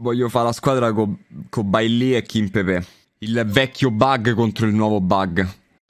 Voglio fare la squadra con Bailly e Kimpembe. Il vecchio bug contro il nuovo bug.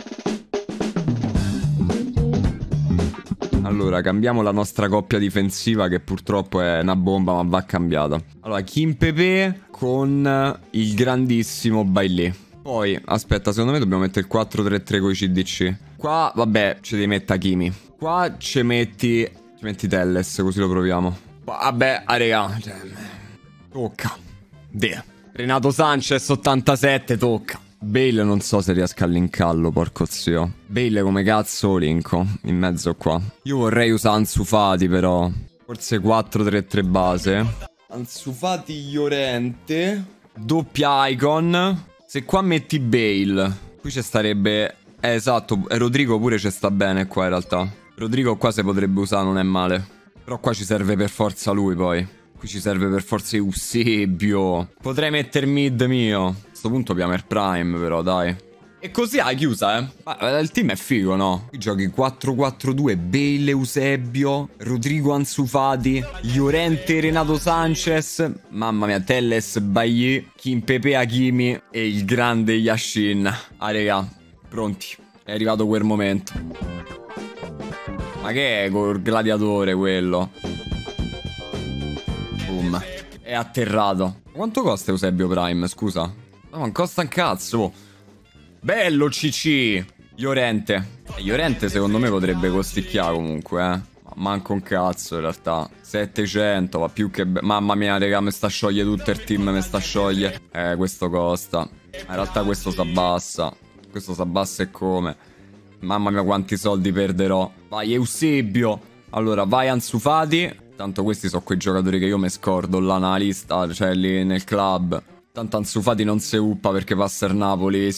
Allora, cambiamo la nostra coppia difensiva che purtroppo è una bomba, ma va cambiata. Allora, Kimpembe con il grandissimo Bailly. Poi, aspetta, secondo me dobbiamo mettere il 4-3-3 con i CDC. Qua, vabbè, ci devi mettere Hakimi. Qua ci metti Telles, così lo proviamo. Vabbè, raga, cioè, tocca. Renato Sanchez 87, tocca. Bale non so se riesca a linkallo, porco zio. Bale come cazzo linko in mezzo qua. Io vorrei usare Ansu Fati però. Forse 4-3-3 base. Ansu Fati Llorente. Doppia icon. Se qua metti Bale, qui ci starebbe... esatto, Rodrigo pure ci sta bene qua in realtà. Rodrigo qua si potrebbe usare, non è male. Però qua ci serve per forza lui poi. Qui ci serve per forza Eusebio. Potrei metter mid mio. A questo punto Piamer Prime però, dai. E così hai chiusa, eh. Ma il team è figo, no? Qui giochi 4-4-2, Bale, Eusebio, Rodrigo Ansu Fati, Llorente, Renato Sanchez, mamma mia, Telles, Bailly, Kimpembe, Hakimi e il grande Yashin. Ah, raga, pronti. È arrivato quel momento. Ma che è col gladiatore quello? Boom. È atterrato. Quanto costa Eusebio Prime, scusa? No, non costa un cazzo. Bello CC. Llorente. Llorente secondo me potrebbe costicchiare comunque, eh. Ma manco un cazzo in realtà. 700, va più che... mamma mia, raga, mi sta a sciogliere tutto il team, mi sta a sciogliere. Questo costa. In realtà questo si abbassa. Questo si abbassa e come. Mamma mia quanti soldi perderò. Vai Eusebio. Allora vai Ansu Fati. Tanto questi sono quei giocatori che io mi scordo là nella lista, cioè lì nel club. Tanto Ansu Fati non si uppa perché passa il Napoli.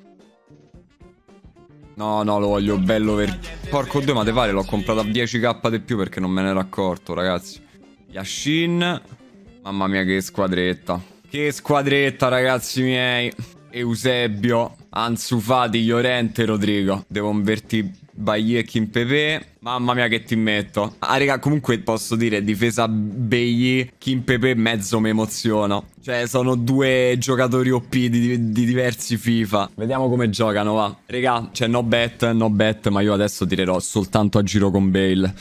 No, no, lo voglio bello per... porco Dio, ma te pare l'ho comprato a 10k di più perché non me ne ero accorto, ragazzi. Yashin. Mamma mia che squadretta. Che squadretta, ragazzi miei. Eusebio, Ansu Fati, Llorente, Rodrigo. Devo invertire Bailly e Kimpembe. Mamma mia che ti metto. Ah raga, comunque posso dire difesa Bailly, Kimpembe mezzo mi emoziono. Cioè sono due giocatori OP di diversi FIFA. Vediamo come giocano, va. Raga, cioè no bet, ma io adesso tirerò soltanto a giro con Bale.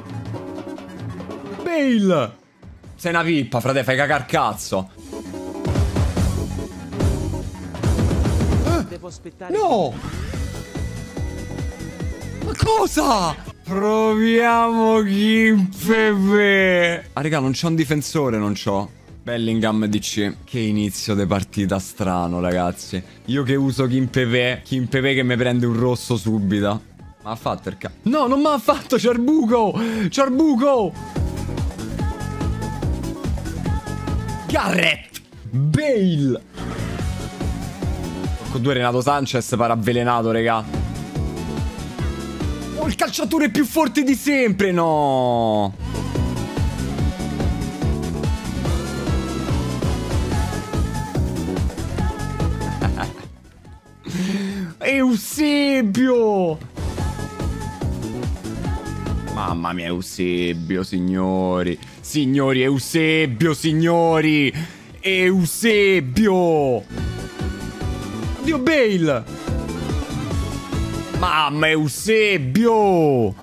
Bale! Sei una pippa, frate, fai cagar cazzo. No! Ma cosa? Proviamo Kimpembe. Ah raga, non c'ho un difensore, non c'ho. Bellingham DC. Che inizio di partita strano, ragazzi. Io che uso Kimpembe che mi prende un rosso subito. Ma ha fatto il cazzo. No, non mi ha fatto, c'è il buco. C'è il buco. Garrett Bale. Con due Renato Sanchez paravvelenato, raga. Oh, il calciatore più forte di sempre, no. Eusebio. Mamma mia, Eusebio, signori. Signori, Eusebio, signori. Eusebio. Dio Bale. Mamma Eusebio.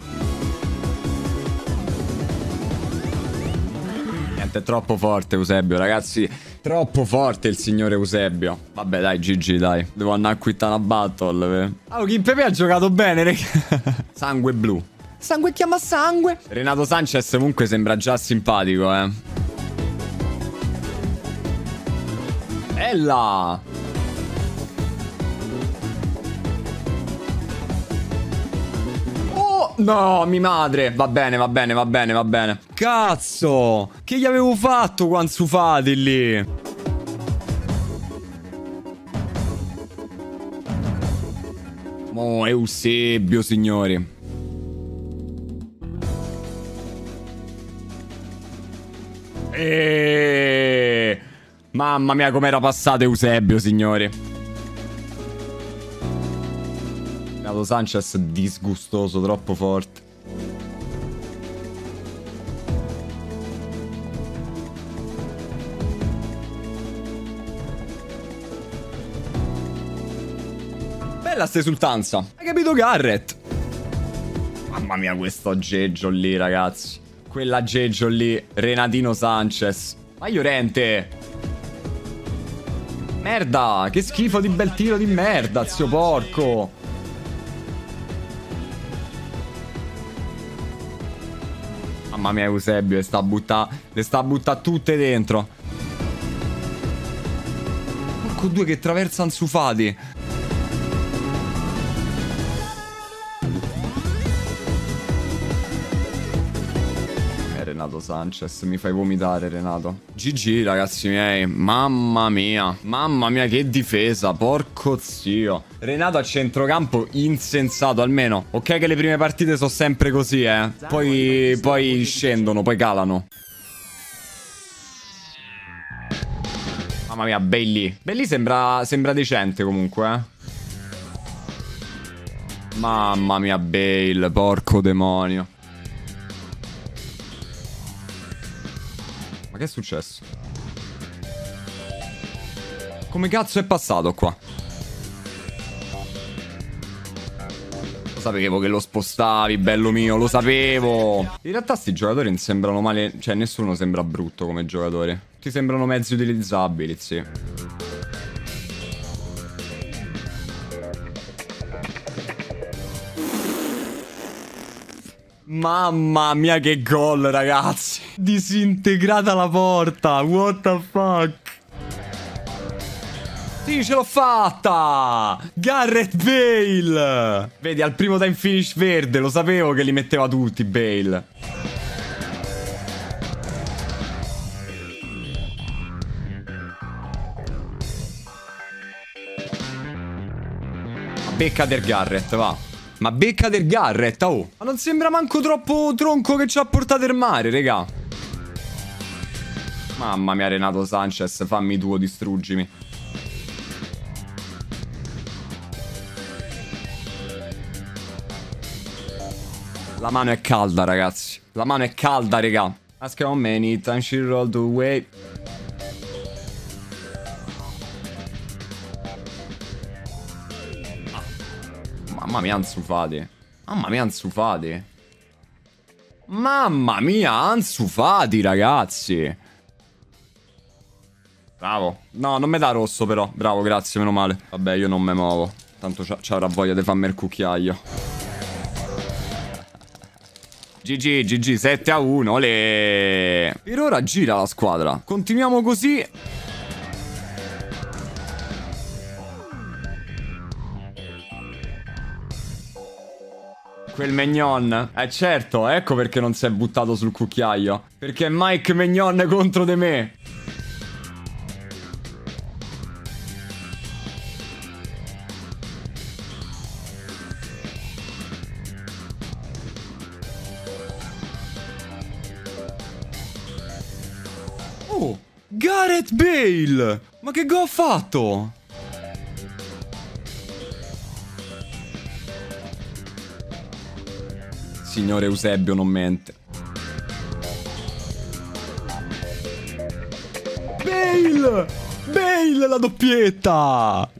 Niente, è troppo forte Eusebio, ragazzi. Troppo forte il signore Eusebio. Vabbè dai GG, dai. Devo andare a quittare una battle. Oh, Kimpembe ha giocato bene, raga. Sangue blu. Sangue chiama sangue. Renato Sanchez comunque sembra già simpatico, eh. Bella. No, mi madre. Va bene, va bene, va bene, va bene. Cazzo. Che gli avevo fatto con Ansu Fati lì? Oh, Eusebio, signori. Mamma mia, com'era passato Eusebio, signori. Renato Sanchez disgustoso, troppo forte. Bella sta esultanza. Hai capito, Garrett? Mamma mia, questo aggeggio lì, ragazzi. Quell'aggeggio lì. Renatino Sanchez. Ma Llorente. Merda. Che schifo di bel tiro di merda, zio porco. Mamma mia, Eusebio. Le sta a buttare tutte dentro. Porco due che traversa Ansu Fati. Renato Sanchez, mi fai vomitare, Renato. GG, ragazzi miei. Mamma mia. Mamma mia, che difesa. Porco zio. Renato a centrocampo insensato, almeno. Ok che le prime partite sono sempre così, eh. Poi scendono, poi calano. Mamma mia, Bailey. Bailey sembra decente comunque, eh. Mamma mia, Bale. Porco demonio. Che è successo? Come cazzo è passato qua? Lo sapevo che lo spostavi, bello mio, lo sapevo. In realtà sti giocatori non sembrano male. Cioè nessuno sembra brutto come giocatore. Tutti sembrano mezzi utilizzabili, sì. Mamma mia che gol, ragazzi. Disintegrata la porta. What the fuck. Sì, ce l'ho fatta. Gareth Bale. Vedi, al primo time finish verde. Lo sapevo che li metteva tutti, Bale. Becca del Gareth, va. Ma becca del Garrett, oh. Ma non sembra manco troppo tronco che ci ha portato il mare, raga. Mamma mia, Renato Sanchez, fammi tuo, distruggimi. La mano è calda, ragazzi. La mano è calda, raga. Ask how many times she rolled away. Mamma mia, Ansu Fati. Mamma mia, Ansu Fati. Mamma mia, Ansu Fati, ragazzi. Bravo. No, non mi dà rosso però. Bravo, grazie, meno male. Vabbè, io non me muovo. Tanto c'avrà voglia di farmi il cucchiaio. GG, GG, 7-1, ole. Per ora gira la squadra. Continuiamo così. Quel Maignan. Certo, ecco perché non si è buttato sul cucchiaio. Perché è Mike Maignan contro di me. Oh, Gareth Bale. Ma che gol ha fatto? Signore Eusebio non mente. Bale! Bale, la doppietta!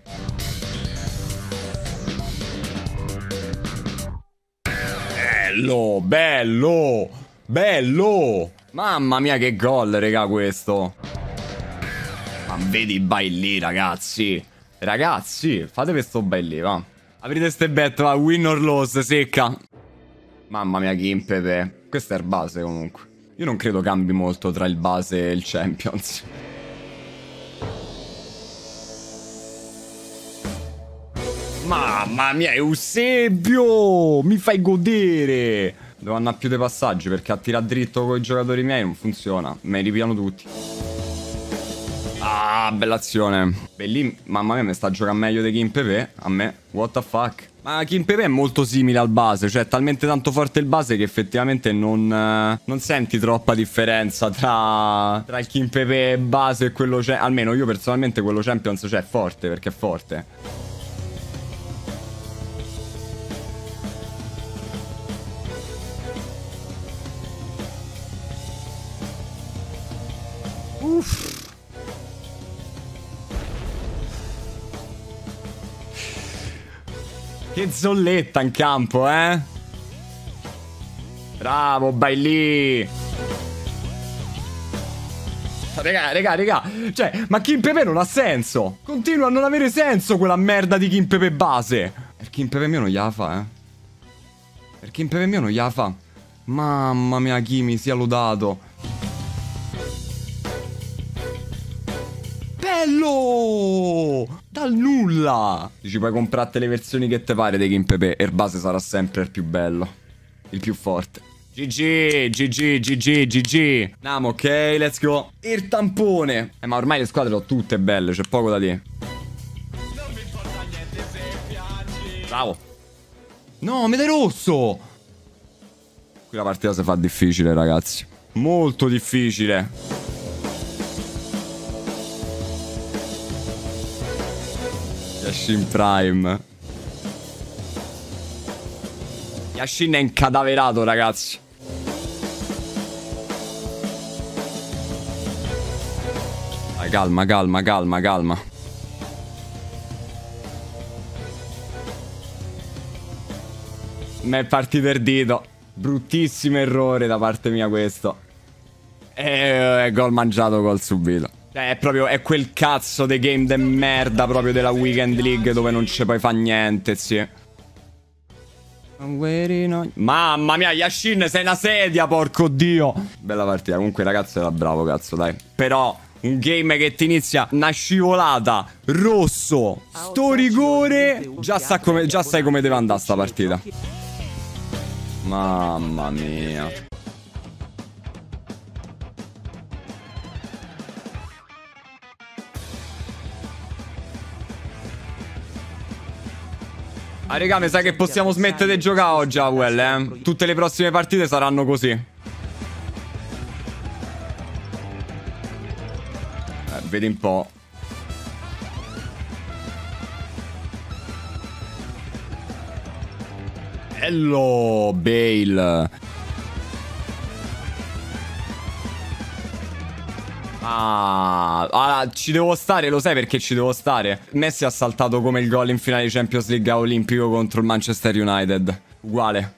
Bello, bello, bello! Mamma mia che gol, raga, questo. Ma vedi Bailey, ragazzi. Ragazzi, fate questo Bailey, va. Aprite ste bet, va, win or loss, secca. Mamma mia, Kimpembe. Questo è il base comunque. Io non credo cambi molto tra il base e il Champions. Mamma mia, Eusebio! Mi fai godere! Devo andare a più dei passaggi perché a tirare dritto con i giocatori miei non funziona. Me li ripiano tutti. Ah, bella azione. Bellì, mamma mia, mi sta giocando meglio di Kimpembe. A me, what the fuck. Ma Kimpembe è molto simile al base, cioè è talmente tanto forte il base che effettivamente non senti troppa differenza tra il Kimpembe base e quello... almeno io personalmente quello Champions è forte, perché è forte. Uff. Che zolletta in campo, eh? Bravo, Bailly. Raga. Cioè, ma Kimpepe non ha senso. Continua a non avere senso quella merda di Kimpepe base. Il Kimpepe mio non gliela fa, eh. Il Kimpepe mio non gliela fa. Mamma mia, Kimi, sia lodato. Bello! Dal nulla! Ci puoi comprare le versioni che te pare dei Kimpepe e il base sarà sempre il più bello. Il più forte. GG. Andiamo, ok, let's go. Il tampone. Ma ormai le squadre sono tutte belle, c'è poco da dire. Non mi importa niente se piaci. Bravo. No, mi dai rosso. Qui la partita si fa difficile, ragazzi. Molto difficile. Yashin Prime. Yashin è incadaverato, ragazzi. Dai, calma. Mi è partito il dito. Bruttissimo errore da parte mia questo. Gol mangiato, gol subito. Cioè, è quel cazzo di game de merda proprio della Weekend League dove non ci puoi fa niente, sì. Mamma mia, Yashin, sei una sedia, porco dio. Bella partita, comunque ragazzo era bravo, cazzo, dai. Però un game che ti inizia una scivolata, rosso, sto rigore, già sai come deve andare sta partita. Mamma mia. Ah, raga, mi sa che possiamo smettere di giocare oggi a Well, eh. Tutte le prossime partite saranno così. Vedi un po'. Hello, Bale. Ci devo stare, lo sai perché ci devo stare? Messi ha saltato come il gol in finale di Champions League olimpico contro il Manchester United. Uguale.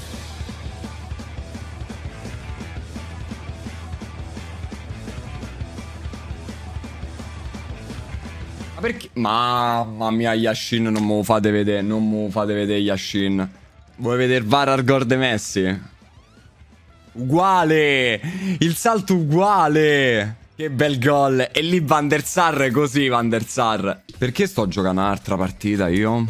Ma perché? Mamma mia, Yashin, non me lo fate vedere. Non me lo fate vedere, Yashin. Vuoi vedere il VAR al gol de Messi? Uguale! Il salto uguale! Che bel gol. E lì Van der Sar così, Van der Sar. Perché sto giocando un'altra partita io?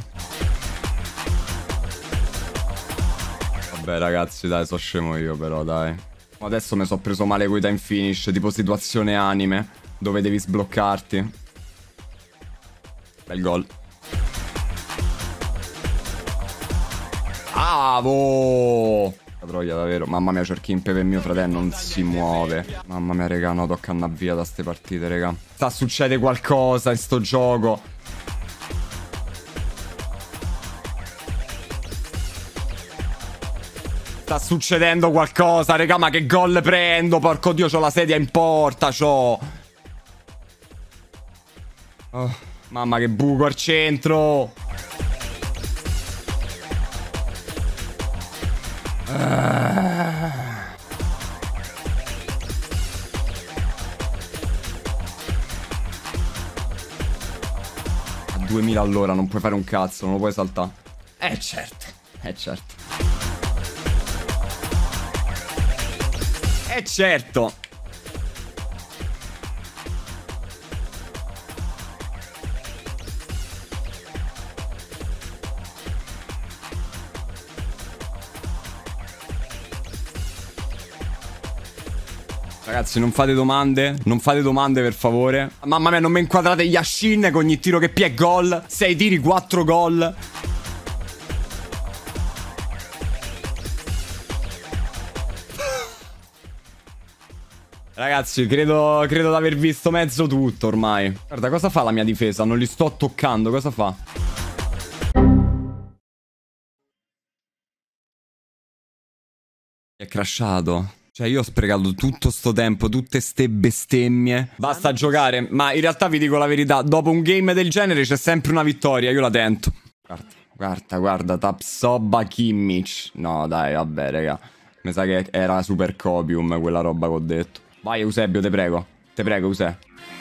Vabbè ragazzi, dai, so scemo io però, dai. Adesso mi sono preso male coi time finish, tipo situazione anime, dove devi sbloccarti. Bel gol. Bravo! Troia, davvero. Mamma mia, c'è il Kimpepe, mio fratello non si muove. Mamma mia, raga, no, tocca andare via da ste partite, raga. Sta succede qualcosa in sto gioco. Sta succedendo qualcosa, raga, ma che gol prendo? Porco dio, c'ho la sedia in porta, c'ho. Oh, mamma, che buco al centro. A 2000 all'ora non puoi fare un cazzo, non lo puoi saltare. Certo. Certo. Ragazzi, non fate domande. Non fate domande, per favore. Mamma mia, non mi inquadrate Yashin con ogni tiro che pia è gol. 6 tiri, 4 gol. Ragazzi, credo di aver visto mezzo tutto ormai. Guarda, cosa fa la mia difesa? Non li sto toccando, cosa fa? È crashato. Cioè, io ho sprecato tutto sto tempo, tutte ste bestemmie. Basta giocare. Ma in realtà vi dico la verità, dopo un game del genere c'è sempre una vittoria, io la tento. Carta. Guarda, guarda, Tapsoba Kimmich. No, dai, vabbè, raga. Mi sa che era super copium quella roba che ho detto. Vai, Eusebio, te prego. Te prego, Eusebio.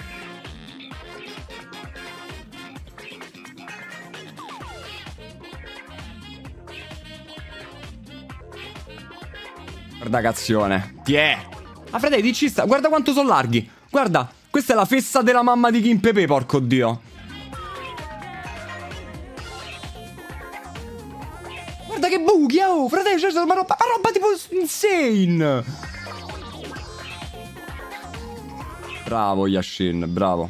Guarda cazione. Tiè. Ah, frate, dici sta. Guarda quanto sono larghi. Guarda, questa è la fessa della mamma di Kim Pepe, porco dio. Guarda che buchi, oh, frate, c'è una roba tipo insane. Bravo, Yashin, bravo.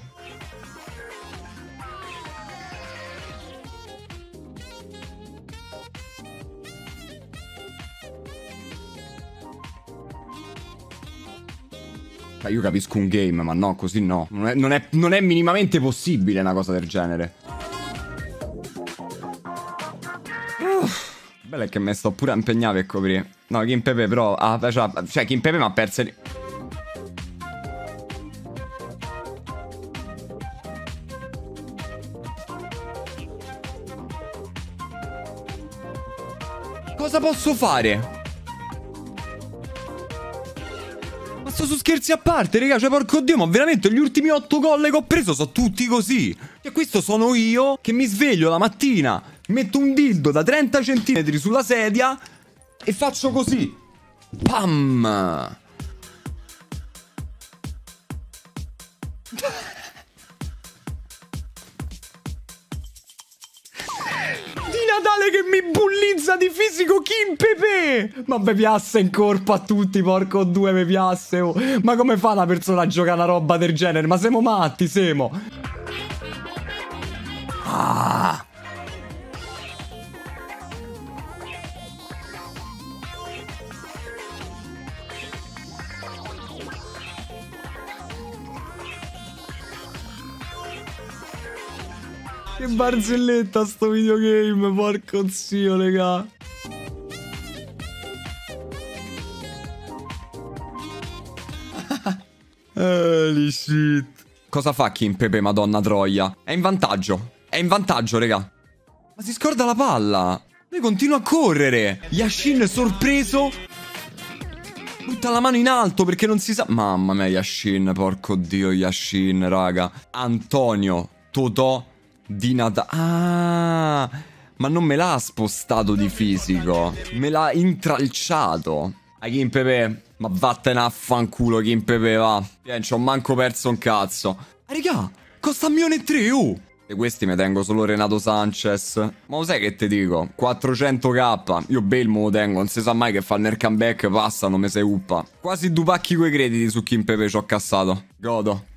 Io capisco un game, ma no, così no. Non è minimamente possibile una cosa del genere. Bello è che mi sto pure a impegnare per coprire. No, Kim Pepe però... cioè, Kim Pepe mi ha perso... Cosa posso fare? Ma sto su scherzi a parte, raga, cioè porco dio, ma veramente gli ultimi 8 gol che ho preso sono tutti così. E questo sono io che mi sveglio la mattina, metto un dildo da 30 centimetri sulla sedia e faccio così. Pam! Natale che mi bullizza di fisico Kim Pepe. Ma mi piace in corpo a tutti, porco due, mi piace, oh. Ma come fa una persona a giocare una roba del genere? Ma siamo matti, siamo. Ah. Che barzelletta sto videogame, porco zio, raga. Holy shit. Cosa fa Kim Pepe, madonna troia? È in vantaggio, raga. Ma si scorda la palla. Lui continua a correre. Yashin sorpreso. Butta la mano in alto perché non si sa... Mamma mia, Yashin, porco dio, Yashin, raga. Antonio Totò di Natale. Ah, ma non me l'ha spostato di fisico. Me l'ha intralciato. A Kim Pepe. Ma vattene a fanculo, Kim Pepe, va. Ci ho manco perso un cazzo. Ah, raga, costa 1.300.000, oh. E questi mi tengo solo Renato Sanchez. Ma lo sai che ti dico? 400k. Io Bale me lo tengo. Non si sa mai che fa nel comeback. Passano, me sei uppa. Quasi due pacchi coi crediti su Kim Pepe ci ho cassato. Godo.